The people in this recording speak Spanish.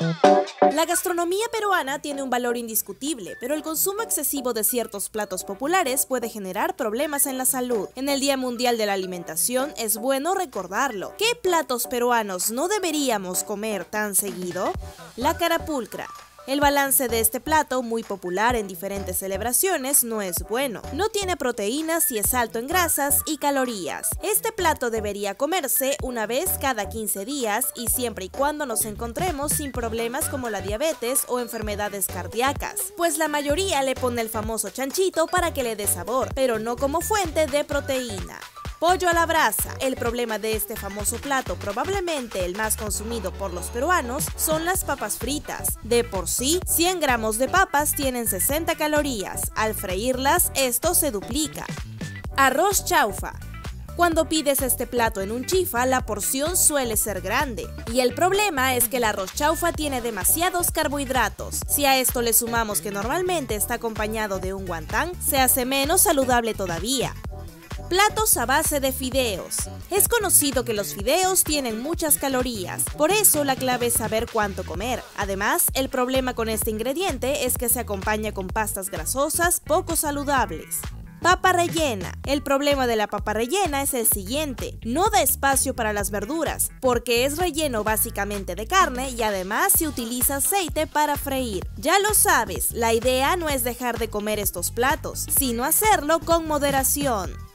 La gastronomía peruana tiene un valor indiscutible, pero el consumo excesivo de ciertos platos populares puede generar problemas en la salud. En el Día Mundial de la Alimentación es bueno recordarlo. ¿Qué platos peruanos no deberíamos comer tan seguido? La carapulcra. El balance de este plato, muy popular en diferentes celebraciones, no es bueno. No tiene proteínas y es alto en grasas y calorías. Este plato debería comerse una vez cada 15 días y siempre y cuando nos encontremos sin problemas como la diabetes o enfermedades cardíacas, pues la mayoría le pone el famoso chanchito para que le dé sabor, pero no como fuente de proteína. Pollo a la brasa. El problema de este famoso plato, probablemente el más consumido por los peruanos, son las papas fritas. De por sí, 100 gramos de papas tienen 60 calorías. Al freírlas, esto se duplica. Arroz chaufa. Cuando pides este plato en un chifa, la porción suele ser grande. Y el problema es que el arroz chaufa tiene demasiados carbohidratos. Si a esto le sumamos que normalmente está acompañado de un guantán, se hace menos saludable todavía. Platos a base de fideos. Es conocido que los fideos tienen muchas calorías, por eso la clave es saber cuánto comer. Además, el problema con este ingrediente es que se acompaña con pastas grasosas poco saludables. Papa rellena. El problema de la papa rellena es el siguiente: no da espacio para las verduras, porque es relleno básicamente de carne y además se utiliza aceite para freír. Ya lo sabes, la idea no es dejar de comer estos platos, sino hacerlo con moderación.